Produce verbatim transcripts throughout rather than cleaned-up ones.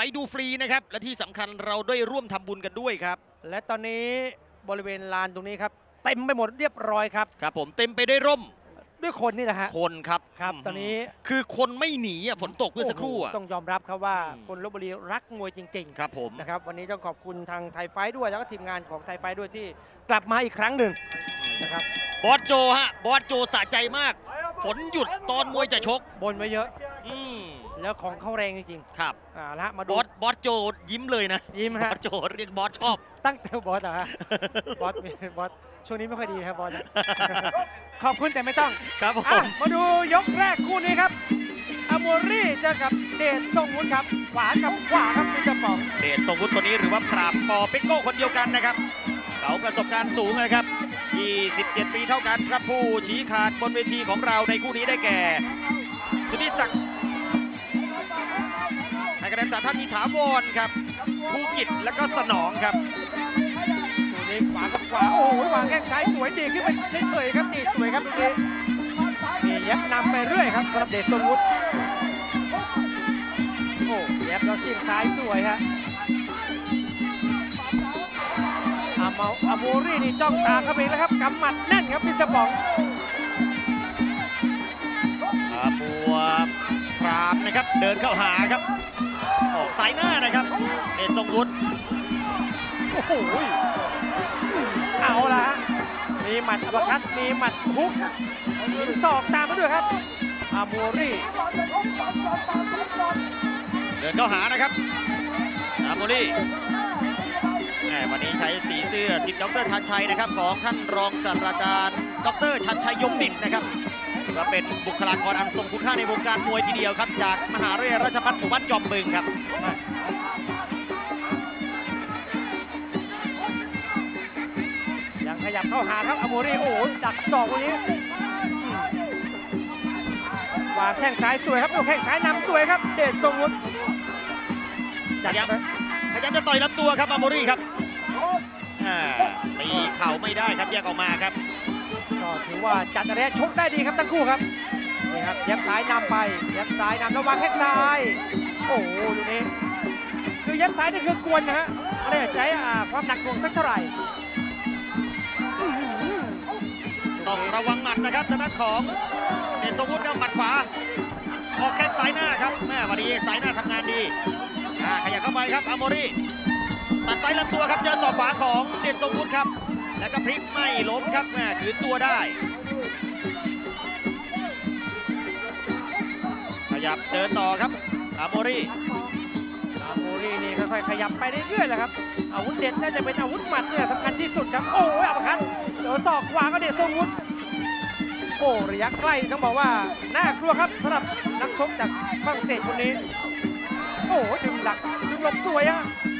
ดูฟรีนะครับและที่สำคัญเราได้ร่วมทำบุญกันด้วยครับและตอนนี้บริเวณลานตรงนี้ครับเต็มไปหมดเรียบร้อยครับครับผมเต็มไปด้วยร่มด้วยคนนี่แหละฮะคนครับครับตอนนี้คือคนไม่หนีฝนตกเมื่อสักครู่ต้องยอมรับครับว่าคนลพบุรีรักมวยจริงๆครับผมนะครับวันนี้ต้องขอบคุณทางไทยไฟด้วยแล้วก็ทีมงานของไทยไฟด้วยที่กลับมาอีกครั้งหนึ่งนะครับบอสโจฮะบอสโจสะใจมากฝนหยุดตอนมวยจะชกบนไว้เยอะอืมแล้วของเขาแรงจริงๆครับอ่าละมาดูบอสบอสโจยิ้มเลยนะยิ้มฮะบอสโจเรียกบอสชอบตั้งแต่บอสอะฮะบอสบอสช่วงนี้ไม่ค่อยดีครับบอสขอบคุณแต่ไม่ต้องครับผมมาดูยกแรกคู่นี้ครับอโมรี่เจอกับเดชทรงวุฒิครับขวากับขวาครับคุณจะบอกเดชทรงวุฒิคนนี้หรือว่าปราบปอเปโก้คนเดียวกันนะครับเขาประสบการณ์สูงนะครับยี่สิบเจ็ดปีเท่ากันครับผู้ชี้ขาดบนเวทีของเราในคู่นี้ได้แก่สุนิศักดิ์ในคะแนนสามท่านมีถาวรครับภูกิจและก็สนองครับตัวนี้ขวากับขวาโอ้โหวางแข้งซ้ายสวยดีขึ้นไปเฉยๆครับนี่สวยครับตรงนี้นี่ยับนำไปเรื่อยครับสำหรับเดชทรงวุฒิโอ้ยับแล้วจิ้มซ้ายสวยฮะอามาอาโมรี่นี่จ้องตาเข้าไปแล้วครับกำหมัดแน่นครับพี่สปองอาบัวปราบนะครับเดินเข้าหาครับออกสายหน้านะครับเดชทรงวุฒิโอ้โหเอาละมีหมัดอัปคัตมีหมัดฮุกมีศอกตามมาด้วยครับอาโมรี่เดินเข้าหานะครับอาโมรี่วันนี้ใช้สีเสื้อสิบดรชันชัยนะครับของท่านรองศาสตราจารย์ดรชันชัยยงดิตนะครับถือว่าเป็นบุคลากรอันทรงคุณค่าในวงการมวยทีเดียวครับจากมหาวิทยาลัยราชภัฏหมู่บ้านจอมบึงครับยังขยับเข้าหาครับอโมรี่โอ้ดักศอกวันนี้วางแข้งซ้ายสวยครับโอ้แข้งซ้ายนำสวยครับเดชทรงวุฒิพยายามพยายามจะต่อยลำตัวครับอโมรี่ครับตีเข่าไม่ได้ครับแยกออกมาครับก็ถือว่าจัดระยะชกได้ดีครับทั้งคู่ครับนี่ครับยับซ้ายนำไปยับซ้ายนำระวังแข้งซ้ายโอ้โหดูนี้คือยับซ้ายนี่คือกวนนะฮะไม่ได้ใช้ความหนักหน่วงสักเท่าไหร่ต้องระวังหมัดนะครับทางด้านของเดชทรงวุฒิครับหมัดขวาออกแข้งซ้ายหน้าครับแม่วันนี้ซ้ายหน้าทำงานดีขยับเข้าไปครับอโมรี่ตัดซ้ายลำตัวครับเจอศอกขวาของเดชทรงวุฒิครับแล้วก็พลิกไม่ล้มครับแม่ถือตัวได้ขยับเดินต่อครับอโมรี่อโมรี่นี่ค่อยๆขยับไปเรื่อยๆแหละครับอาวุธเด็ดน่าจะเป็นอาวุธหมัดเนี่ยสำคัญที่สุดครับโอ้ยอัปคัตเจอศอกขวาก็เดชทรงวุฒิโอ้ระยะใกล้ต้องบอกว่าน่ากลัวครับสำหรับนักชกจากฝรั่งเศสคนนี้โอ้ดึงหลักดึงหลบสวยอะ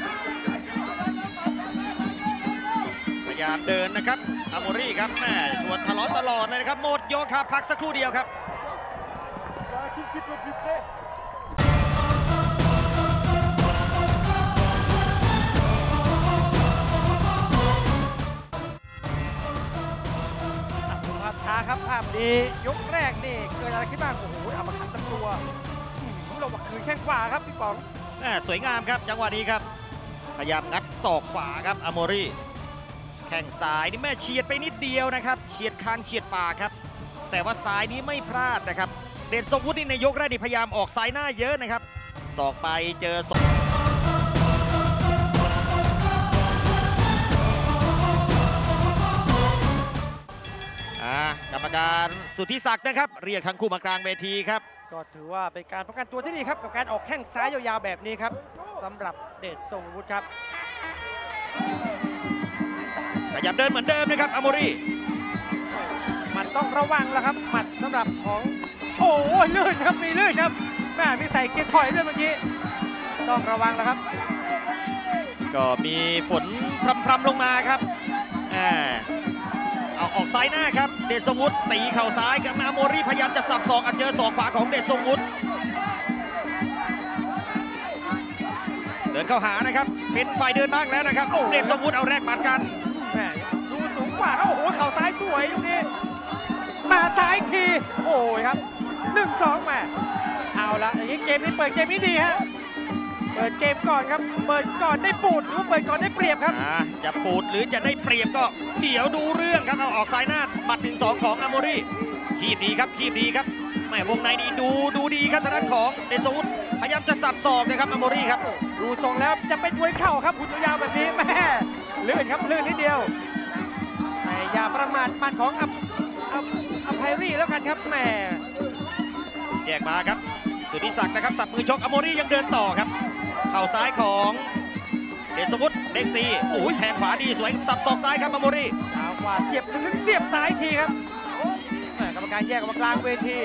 พยายามเดินนะครับอโมรี่ครับแม่ชวนทะเลาะตลอดเลยนะครับหมดยกครับพักสักครู่เดียวครับภาพช้าครับภาพดียกแรกนี่เกิดอะไรขึ้นบ้างโอ้โหอัปคัตตั้งตัวเราบอกคืนแข้งขวาครับพี่ป๋องสวยงามครับจังหวะนี้ครับพยายามงัดศอกขวาครับอโมรี่แข้งซ้ายนี่แม่เฉียดไปนิดเดียวนะครับเฉียดคางเฉียดปากครับแต่ว่าซ้ายนี้ไม่พลาดนะครับเดชทรงวุฒิในยกแรกนี่พยายามออกซ้ายหน้าเยอะนะครับศอกไปเจอศอกกรรมการสุทธิศักดิ์นะครับเรียกทั้งคู่มากลางเวทีครับก็ถือว่าเป็นการป้องกันตัวที่ดีครับกับการออกแข้งซ้ายยาวๆแบบนี้ครับสำหรับเดชทรงวุฒิครับขยับเดินเหมือนเดิมนะครับอโมรี่มันต้องระวังแล้วครับหมัดสำหรับของโอ้ยลื่นครับมีลื่นครับแม่มีใส่เกียร์ถอยด้วยเมื่อกี้ต้องระวังแล้วครับก็มีฝนพรำๆลงมาครับเอาออกซ้ายหน้าครับเดชทรงวุฒิตีเข่าซ้ายครับอโมรี่พยายามจะสับศอกเจอศอกขวาของเดชทรงวุฒิเดินเข้าหานะครับเป็นฝ่ายเดินบ้างแล้วนะครับเดชทรงวุฒิเอาแรกหมัดกันแม่ดูสูงกว่าครับโอ้โหเข่าซ้ายสวยลูกนี้มาซ้ายทีโอ้ยครับหนึ่งสองแม่เอาละอย่างนี้เกมนี้เปิดเกมนี้ดีฮะเปิดเกมก่อนครับเปิดก่อนได้ปูดหรือว่าเปิดก่อนได้เปรียบครับอ่าจะปูดหรือจะได้เปรียบก็เดี๋ยวดูเรื่องครับเอาออกซ้ายหน้าบัตรหนึ่งสองของอโมรีคีบดีครับคีบดีครับแม่วงในดีดูดูดีครับทางด้านของเดชสวุฒิพยายามจะสับศอกนะครับอโมรีครับดูทรงแล้วจะเป็นมวยเข่าครับหุ่นยาวๆแบบนี้แม่ลื่นครับลื่นนิดเดียวแต่อย่าประมาทมันของอัพอัพอัพไพรี่แล้วกันครับแม่แยกมาครับสุธิศักดิ์นะครับสับมือชกอโมรียังเดินต่อครับเข่าซ้ายของเดชสวุฒิเด้งตีโอ้ยแทงขวาดีสวยสับศอกซ้ายครับอโมรียาวกว่าเสียบลึกๆเสียบซ้ายทีครับแม่กรรมการแยกออกมากลางเวที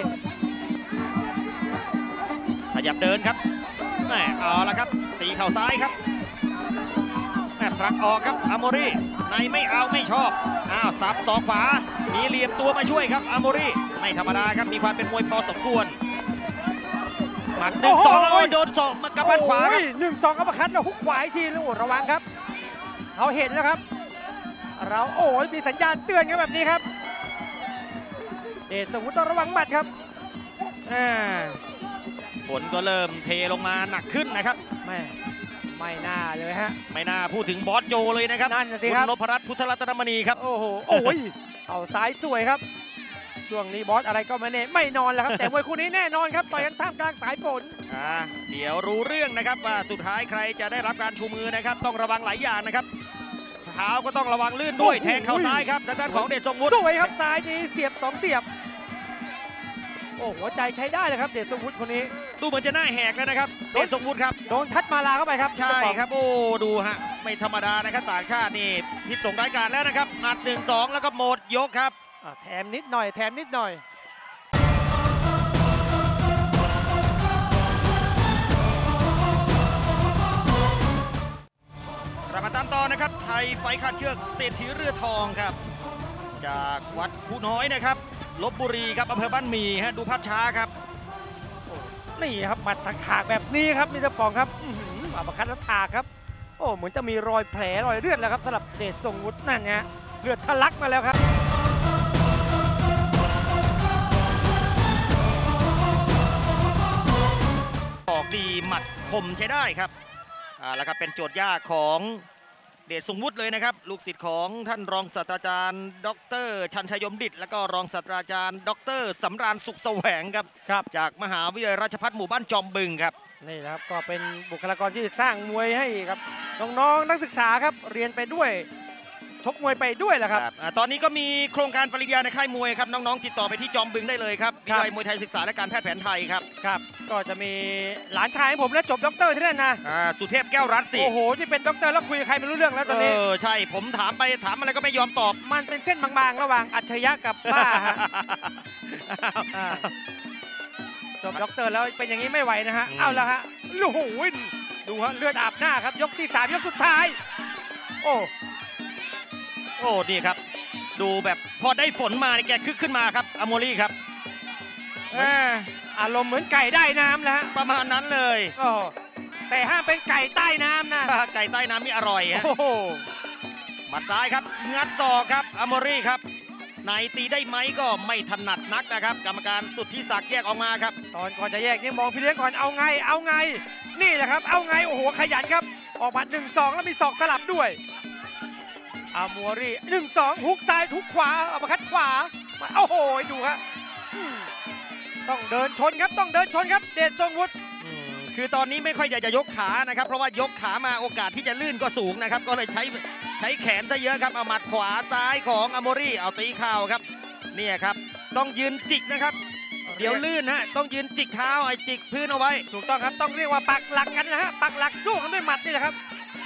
ขยับเดินครับแม่เอาละครับตีเข่าซ้ายครับแม่ผลักออกครับอโมรีในไม่เอาไม่ชอบอ้าวสับศอกขวามีเหลี่ยมตัวมาช่วยครับอโมรีไม่ธรรมดาครับมีความเป็นมวยพอสมควรหมัดหนึ่งสองแล้วโอ้ยโดนศอกมากับบ้านขวาครับหนึ่งสองอัปคัตแล้วฮุกขวาอีกทีแล้วโอ้ระวังครับเขาเห็นแล้วครับ เราโอ้ยมีสัญญาณเตือนกันแบบนี้ครับเดชสวุฒิต้องระวังหมัดครับอ่าฝนก็เริ่มเทลงมาหนักขึ้นนะครับไม่ไม่น่าเลยฮะไม่น่าพูดถึงบอสโจเลยนะครับนั่นน่ะสิคุณครับนพรัตน์พุทธรัตนมณีครับโอ้โหโอ้ยเข่าซ้ายสวยครับช่วงนี้บอสอะไรก็ไม่แน่ไม่นอนแล้วครับ แต่มวยคู่นี้แน่นอนครับต่อยกันท่ามกลางสายฝนอ่าเดี๋ยวรู้เรื่องนะครับว่าสุดท้ายใครจะได้รับการชูมือนะครับต้องระวังหลายอย่างนะครับเท้าก็ต้องระวังลื่นด้วยแทงเข่าซ้ายครับทางด้านของเดชทรงวุฒิสวยครับซ้ายนี้เสียบสองเสียบโอ้หัวใจใช้ได้เลยครับเดชสวุฒิคนนี้ดูเหมือนจะหน้าแหกแล้วนะครับเดชทรงวุฒิครับโดนทัดมาลาเข้าไปครับใช่ครับโอ้ดูฮะไม่ธรรมดานะครับต่างชาตินี่พิษสงรายการแล้วนะครับหมัดหนึ่งสองแล้วก็หมดยกครับอ่ะแถมนิดหน่อยแถมนิดหน่อยเรามาตามต่อนะครับไทยไฟขาดเชือกเศรษฐีเรือทองครับจากวัดผู้น้อยนะครับลบบุรีครับอำเภอบ้านหมี่ฮะดูภาพช้าครับนี่ครับหมัดถากๆแบบนี้ครับมิสเตอร์ปองครับอื้อหืออัปคัตแล้วถากครับโอ้เหมือนจะมีรอยแผลรอยเลือดแล้วครับสำหรับเดชทรงวุฒินั่นไงเลือดทะลักมาแล้วครับออกดีหมัดคมใช้ได้ครับอ่าแล้วครับเป็นโจทย์ยากของเดชทรงวุฒิเลยนะครับลูกศิษย์ของท่านรองศาสตราจารย์ดรชันชัยยมดิษฐ์และก็รองศาสตราจารย์ดรสำราญสุขแสวงครับครับจากมหาวิทยาลัยราชภัฏหมู่บ้านจอมบึงครับนี่แหละครับก็เป็นบุคลากรที่สร้างมวยให้ครับน้องๆนักศึกษาครับเรียนไปด้วยชกมวยไปด้วยแหละครับอ่าตอนนี้ก็มีโครงการปริญญาในค่ายมวยครับน้องๆติดต่อไปที่จอมบึงได้เลยครับวิทยาลัยมวยไทยศึกษาและการแพทย์แผนไทยครับครับก็จะมีหลานชายของผมแล้วจบด็อกเตอร์ที่นั่นนะอ่าสุเทพแก้วรัตน์สิโอ้โหที่เป็นด็อกเตอร์แล้วคุยกับใครไม่รู้เรื่องแล้วตเออนนี้อใช่ผมถามไปถามอะไรก็ไม่ยอมตอบมันเป็นเส้นบางๆ ระหว่างอัจฉริยะกับบ้าฮะ อ่าจบด็อกเตอร์แล้วเป็นอย่างนี้ไม่ไหวนะฮะอืมเอาละฮะโอ้โหดูฮะเลือดอาบหน้าครับ ยกที่สามยกสุดท้าย โอ้โอ้นี่ครับ ดูแบบพอได้ฝนมานี่แกคึกขึ้นมาครับอโมลี่ครับอ่าอารมณ์เหมือนไก่ได้น้ำแล้วฮะประมาณนั้นเลยโอ้แต่ห้ามเป็นไก่ใต้น้ำนะไก่ใต้น้ำนี่อร่อยฮะโอ้โหหมัดซ้ายครับงัดศอกครับอโมลี่ครับไหนตีได้ไหมก็ไม่ถนัดนักนะครับ กรรมการสุดที่ศักดิ์แยกออกมาครับตอนก่อนจะแยกนี่มองพี่เลี้ยงก่อนเอาไงเอาไง นี่แหละครับ เอาไงโอ้โหขยันครับ ออกมาหนึ่งสองแล้วมีศอกสลับด้วยอามัวรี่หนึ่งสองฮุกซ้ายฮุกขวาเอามาคัดขวามาโอ้โหดูครับอืมต้องเดินชนครับต้องเดินชนครับเดชทรงวุฒิอืมคือตอนนี้ไม่ค่อยอยากจะยกขานะครับ เพราะว่ายกขามาโอกาสที่จะลื่นก็สูงนะครับ ก็เลยใช้ใช้แขนซะเยอะครับเอาหมัดขวาซ้ายของอโมรี่เอาตีเข่าครับเนี่ยครับต้องยืนจิกนะครับ เดี๋ยวลื่นฮะต้องยืนจิกเท้าไอ้จิกพื้นเอาไว้ถูกต้องครับต้องเรียกว่าปักหลักกันนะฮะปักหลักสู้กันด้วยหมัดนี่แหละครับ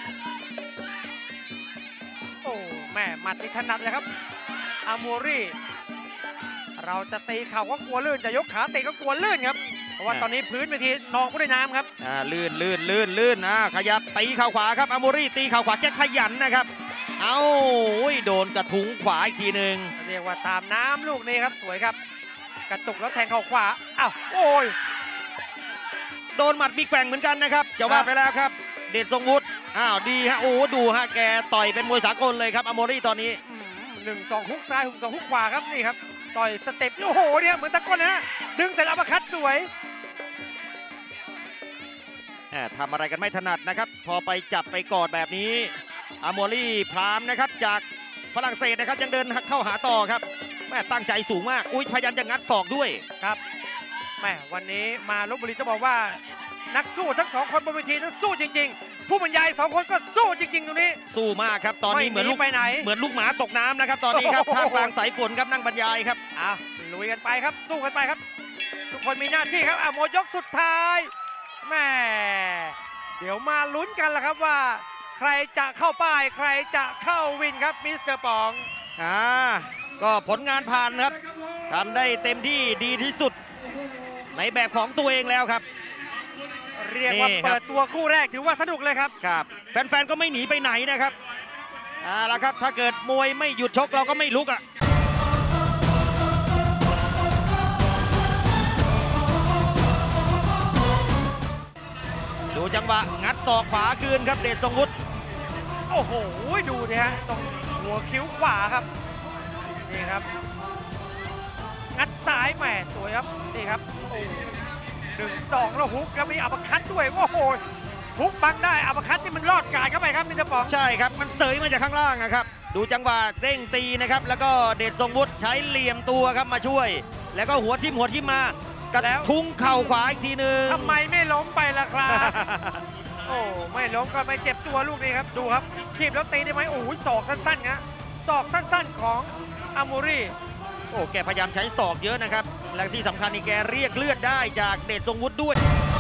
โอ้แม่หมัดนี่ถนัดเลยครับอามัวรี่เราจะตีเข่าก็กลัวลื่นจะยกขาเตะก็กลัวลื่นครับเพราะว่าตอนนี้พื้นเวทีนองไปด้วยน้ำครับอ่าลื่นลื่นลื่นลื่นอ่าขยับตีเข่าขวาครับอโมรี่ตีเข่าขวาแค่ขยันนะครับเอาอุ้ยโดนกระทุ้งขวาอีกทีหนึ่งเรียกว่าตามน้ำลูกนี้ครับสวยครับกระตุกแล้วแทงเข่าขวาอ้าวโอ้ยโดนหมัดมีแกว่งเหมือนกันนะครับจะว่าไปแล้วครับเดชทรงวุฒิอ้าวดีฮะโอ้ดูฮะแกต่อยเป็นมวยสากลเลยครับอโมรี่ตอนนี้อืมหนึ่งสองฮุกซ้ายฮุกสองฮุกขวาครับนี่ครับต่อยสเต็ปโอ้โหเนี่ยเหมือนตะกอนนะฮะดึงแต่ละอัปคัตสวยแหม่ทำอะไรกันไม่ถนัดนะครับ พอไปจับไปกอดแบบนี้อาโมรี่พรามนะครับจากฝรั่งเศสนะครับยังเดินเข้าหาต่อครับแม่ตั้งใจสูงมากอุ้ยพยายามจะงัดศอกด้วยครับแม่วันนี้มาลพบุรีจะบอกว่านักสู้ทั้งสองคนบนเวทีนั้นสู้จริงๆ ผู้บรรยายสองคนก็สู้จริงๆตรงนี้สู้มากครับตอนนี้เหมือนลูกไปไหนเหมือนลูกหมาตกน้ำนะครับตอนนี้ครับโอ้โหท่ามกลางสายฝนครับนั่งบรรยายครับอ่ะลุยกันไปครับสู้กันไปครับ ทุกคนมีหน้าที่ครับอ่ะหมดยกสุดท้ายแม่เดี๋ยวมาลุ้นกันละครับว่า ใครจะเข้าป้ายใครจะเข้าวินครับมิสเตอร์ป๋องอ่าก็ผลงานผ่านครับทำได้เต็มที่ดีที่สุดในแบบของตัวเองแล้วครับเรียกว่านี่ครับเปิดตัวคู่แรกถือว่าสนุกเลยครับครับแฟนๆก็ไม่หนีไปไหนนะครับอ่าแล้วครับถ้าเกิดมวยไม่หยุดชกเราก็ไม่ลุกอ่ะดูจังหวะงัดศอกขวาคืนครับเดชทรงวุฒิโอ้โหดูดิฮะตรงหัวคิ้วขวาครับนี่ครับงัดซ้ายแหม่สวยครับนี่ครับโอ้หนึ่งสองแล้วฮุกแล้วมีอัปคัตด้วยโอ้โหฮุกบังได้อัปคัตนี่มันรอดกายเข้าไปครับมิสเตอร์ป๋องใช่ครับมันเสยมาจากข้างล่างนะครับดูจังหวะเด้งตีนะครับแล้วก็เดชทรงวุฒิใช้เหลี่ยมตัวครับมาช่วย แล้วก็หัวทิ่มหัวทิ่มมากระทุ้งเข่าขวาอีกทีหนึ่งทำไมไม่ล้มไปล่ะครับ โอ้ไม่ล้มก็ไม่เจ็บตัวลูกนี้ครับดูครับขีบแล้วตีได้ไหมโอ้ยศอกสั้นๆนะศอกสั้นๆของอามูรีโอ้แกพยายามใช้ศอกเยอะนะครับและที่สำคัญนี่แกเรียกเลือดได้จากเดชทรงวุฒิด้วย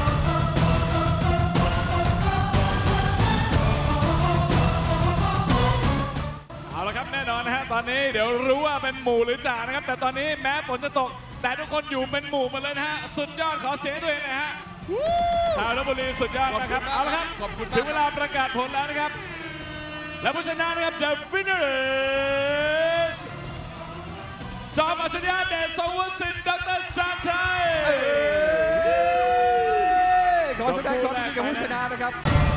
เอาละครับแน่นอนนะฮะตอนนี้เดี๋ยวรู้ว่าเป็นหมู่หรือจ่านะครับแต่ตอนนี้แม้ฝนจะตกแต่ทุกคนอยู่เป็นหมู่หมดเลยนะฮะสุดยอดขอเสียงตัวเองหนะฮะชาวลพบุรีสุดยอดนะครับเอาละครับถึงเวลาประกาศผลแล้วนะครับและผู้ชนะนะครับ The winner is จอมอัจฉริยะเดชทรงวุฒิสินดรชาญชัยขอแสดงความยินดีกับผู้ชนะนะครับ